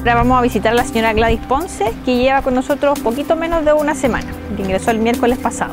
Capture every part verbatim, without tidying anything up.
Ahora vamos a visitar a la señora Gladys Ponce, que lleva con nosotros poquito menos de una semana, que ingresó el miércoles pasado.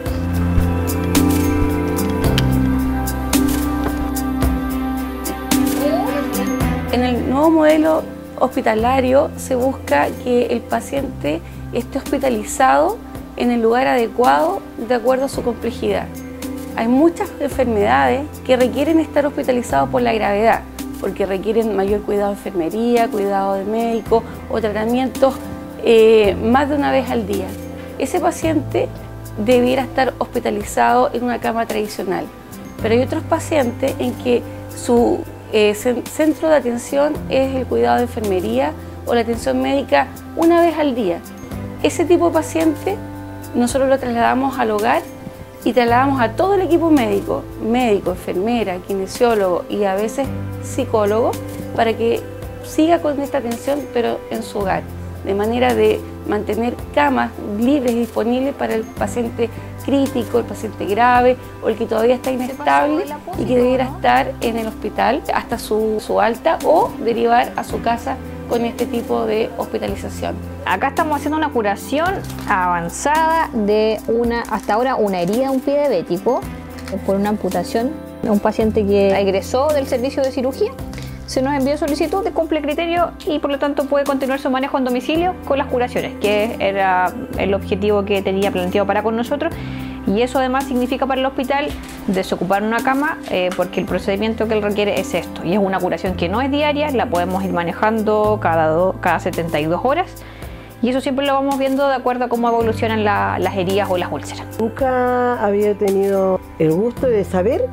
En el nuevo modelo hospitalario se busca que el paciente esté hospitalizado en el lugar adecuado de acuerdo a su complejidad. Hay muchas enfermedades que requieren estar hospitalizados por la gravedad, porque requieren mayor cuidado de enfermería, cuidado de médico o tratamientos eh, más de una vez al día. Ese paciente debiera estar hospitalizado en una cama tradicional, pero hay otros pacientes en que su eh, centro de atención es el cuidado de enfermería o la atención médica una vez al día. Ese tipo de paciente nosotros lo trasladamos al hogar y trasladamos a todo el equipo médico, médico, enfermera, kinesiólogo y a veces psicólogo, para que siga con esta atención pero en su hogar, de manera de mantener camas libres y disponibles para el paciente crítico, el paciente grave o el que todavía está inestable y que debiera estar en el hospital hasta su, su alta o derivar a su casa con este tipo de hospitalización. Acá estamos haciendo una curación avanzada de una, hasta ahora, una herida de un pie diabético por una amputación de un paciente que egresó del servicio de cirugía. Se nos envió solicitud, cumple criterio y por lo tanto puede continuar su manejo en domicilio con las curaciones, que era el objetivo que tenía planteado para con nosotros. Y eso además significa para el hospital desocupar una cama eh, porque el procedimiento que él requiere es esto. Y es una curación que no es diaria, la podemos ir manejando cada, do, cada setenta y dos horas. Y eso siempre lo vamos viendo de acuerdo a cómo evolucionan la, las heridas o las úlceras. Nunca había tenido el gusto de saber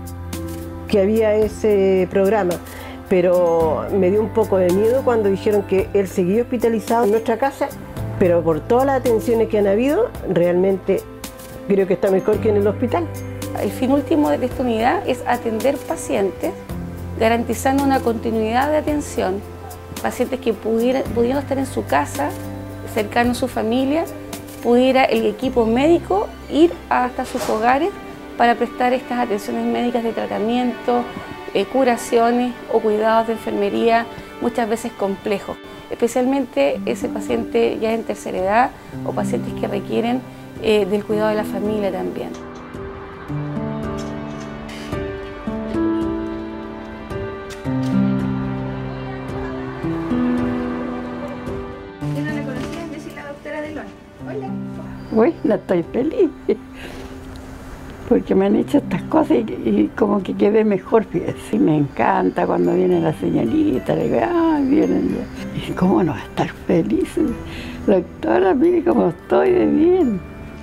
que había ese programa, pero me dio un poco de miedo cuando dijeron que él seguía hospitalizado en nuestra casa, pero por todas las atenciones que han habido, realmente creo que está mejor que en el hospital. El fin último de esta unidad es atender pacientes, garantizando una continuidad de atención. Pacientes que pudieran, pudiendo estar en su casa, cercanos a su familia, pudiera el equipo médico ir hasta sus hogares para prestar estas atenciones médicas de tratamiento, eh, curaciones o cuidados de enfermería, muchas veces complejos. Especialmente ese paciente ya en tercera edad o pacientes que requieren Eh, del cuidado de la familia también. ¿Quién no la conocía? Yo soy la doctora Delón. Hola. Uy, no estoy feliz, porque me han hecho estas cosas y, y como que quedé mejor, fíjese. Me encanta cuando viene la señorita, le digo, ah, vienen ya. Y cómo no va a estar feliz, doctora, mire cómo estoy de bien.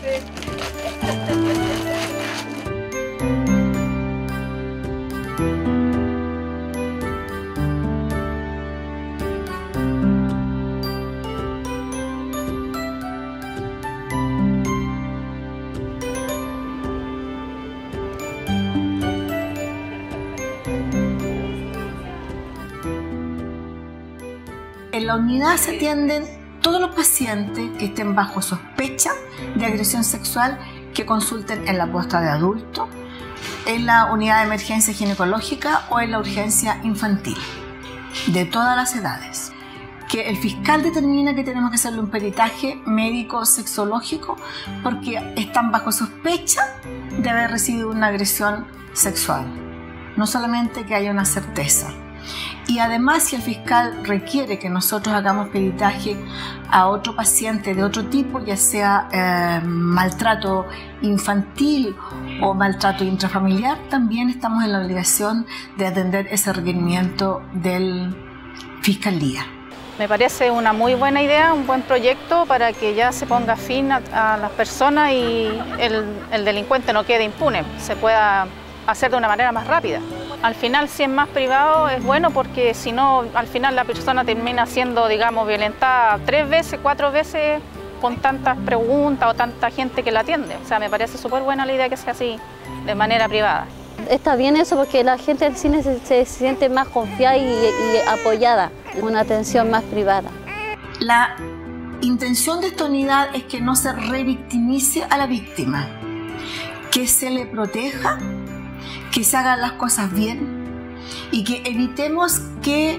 En la unidad se atienden todos los pacientes que estén bajo sospecha de agresión sexual que consulten en la posta de adulto, en la unidad de emergencia ginecológica o en la urgencia infantil, de todas las edades. Que el fiscal determina que tenemos que hacerle un peritaje médico sexológico porque están bajo sospecha de haber recibido una agresión sexual, no solamente que haya una certeza. Y además, si el fiscal requiere que nosotros hagamos peritaje a otro paciente de otro tipo, ya sea eh, maltrato infantil o maltrato intrafamiliar, también estamos en la obligación de atender ese requerimiento de Fiscalía. Me parece una muy buena idea, un buen proyecto para que ya se ponga fin a, a las personas y el, el delincuente no quede impune, se pueda hacer de una manera más rápida. Al final, si es más privado, es bueno porque si no, al final la persona termina siendo, digamos, violentada tres veces, cuatro veces con tantas preguntas o tanta gente que la atiende. O sea, me parece súper buena la idea que sea así, de manera privada. Está bien eso porque la gente del cine se, se siente más confiada y, y apoyada, una atención más privada. La intención de esta unidad es que no se revictimice a la víctima, que se le proteja, que se hagan las cosas bien y que evitemos que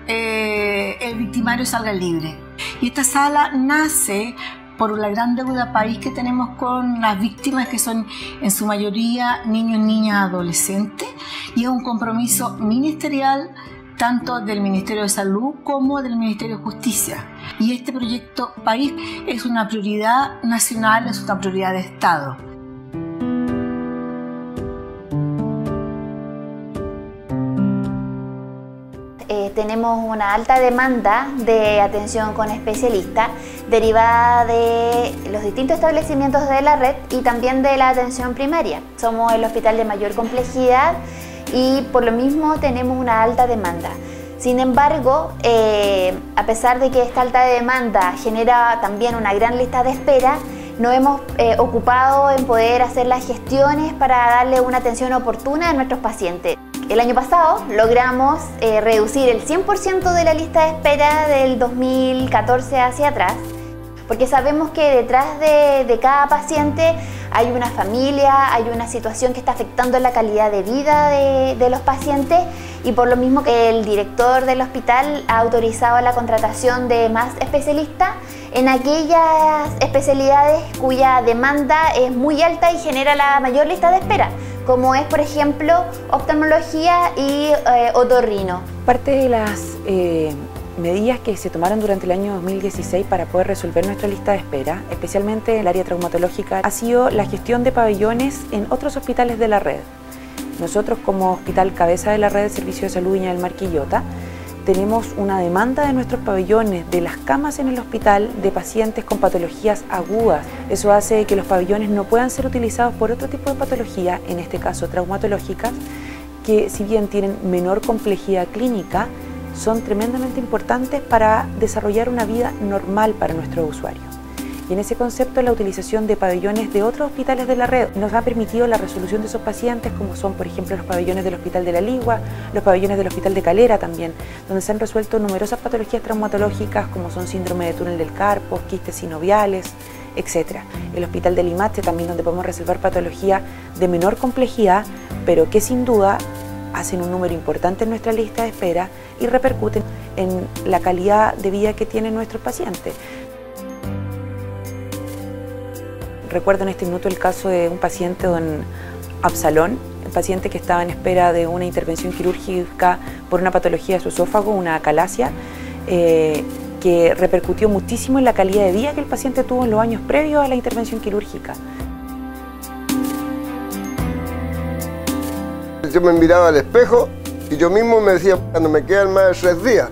eh, el victimario salga libre. Y esta sala nace por la gran deuda país que tenemos con las víctimas, que son en su mayoría niños, niñas, adolescentes, y es un compromiso ministerial tanto del Ministerio de Salud como del Ministerio de Justicia. Y este proyecto país es una prioridad nacional, es una prioridad de Estado. Eh, tenemos una alta demanda de atención con especialistas derivada de los distintos establecimientos de la red y también de la atención primaria. Somos el hospital de mayor complejidad y por lo mismo tenemos una alta demanda. Sin embargo, eh, a pesar de que esta alta demanda genera también una gran lista de espera, nos hemos eh, ocupado en poder hacer las gestiones para darle una atención oportuna a nuestros pacientes. El año pasado logramos eh, reducir el cien por ciento de la lista de espera del dos mil catorce hacia atrás, porque sabemos que detrás de, de cada paciente hay una familia, hay una situación que está afectando la calidad de vida de, de los pacientes, y por lo mismo que el director del hospital ha autorizado la contratación de más especialistas en aquellas especialidades cuya demanda es muy alta y genera la mayor lista de espera, como es, por ejemplo, oftalmología y eh, otorrino. Parte de las eh, medidas que se tomaron durante el año dos mil dieciséis para poder resolver nuestra lista de espera, especialmente en el área traumatológica, ha sido la gestión de pabellones en otros hospitales de la red. Nosotros, como hospital cabeza de la red de Servicio de Salud Viña del Mar Quillota, tenemos una demanda de nuestros pabellones, de las camas en el hospital, de pacientes con patologías agudas. Eso hace que los pabellones no puedan ser utilizados por otro tipo de patología, en este caso traumatológicas, que si bien tienen menor complejidad clínica, son tremendamente importantes para desarrollar una vida normal para nuestros usuarios. Y en ese concepto, la utilización de pabellones de otros hospitales de la red nos ha permitido la resolución de esos pacientes, como son, por ejemplo, los pabellones del Hospital de la Ligua, los pabellones del Hospital de Calera también, donde se han resuelto numerosas patologías traumatológicas como son síndrome de túnel del carpo, quistes sinoviales, etcétera. El Hospital de Limache también, donde podemos resolver patologías de menor complejidad, pero que sin duda hacen un número importante en nuestra lista de espera y repercuten en la calidad de vida que tienen nuestros pacientes. Recuerdo en este minuto el caso de un paciente, don Absalón, un paciente que estaba en espera de una intervención quirúrgica por una patología de su esófago, una acalasia, eh, que repercutió muchísimo en la calidad de vida que el paciente tuvo en los años previos a la intervención quirúrgica. Yo me miraba al espejo y yo mismo me decía, cuando me quedan más de tres días.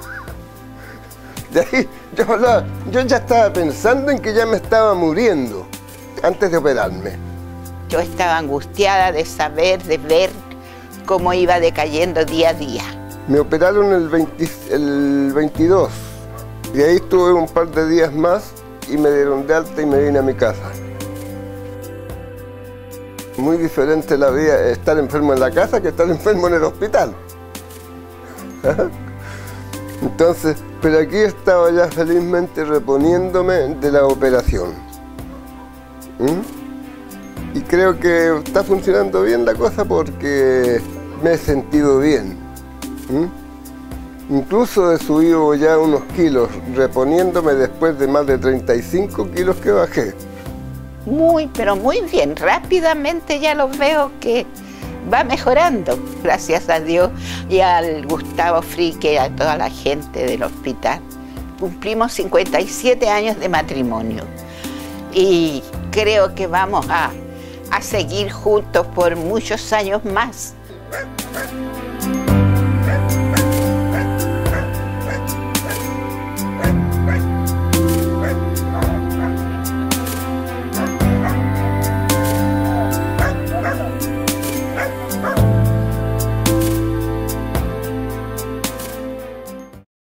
De ahí yo, hablaba, yo ya estaba pensando en que ya me estaba muriendo antes de operarme. Yo estaba angustiada de saber, de ver cómo iba decayendo día a día. Me operaron el, veinte, el veintidós y ahí estuve un par de días más y me dieron de alta y me vine a mi casa. Muy diferente la vida estar enfermo en la casa que estar enfermo en el hospital. Entonces, pero aquí estaba ya felizmente reponiéndome de la operación. ¿Mm? Y creo que está funcionando bien la cosa porque me he sentido bien. ¿Mm? Incluso he subido ya unos kilos, reponiéndome después de más de treinta y cinco kilos que bajé. Muy, pero muy bien. Rápidamente ya los veo que va mejorando, gracias a Dios y al Gustavo Frique y a toda la gente del hospital. Cumplimos cincuenta y siete años de matrimonio y creo que vamos a, a seguir juntos por muchos años más.